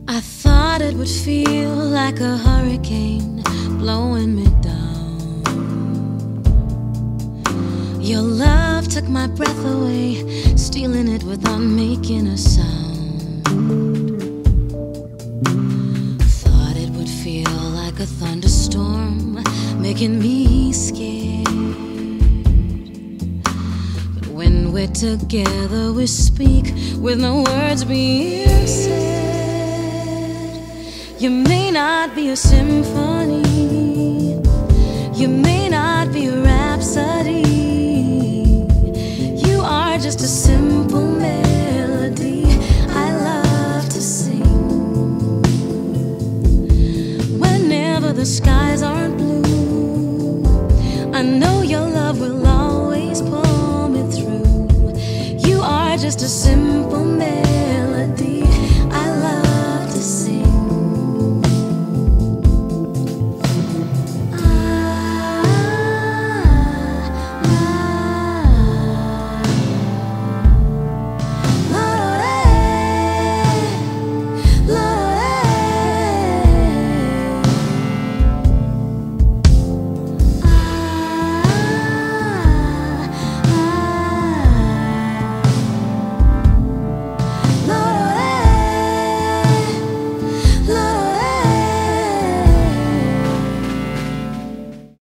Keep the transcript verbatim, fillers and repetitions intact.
I thought it would feel like a hurricane blowing me down. Your love took my breath away, stealing it without making a sound. Thought it would feel like a thunderstorm, making me scared. But when we're together, we speak with no words being said. You may not be a symphony, you may not be a rhapsody, you are just a simple melody I love to sing. Whenever the skies aren't blue, I know your love will always pull me through. You are just a simple melody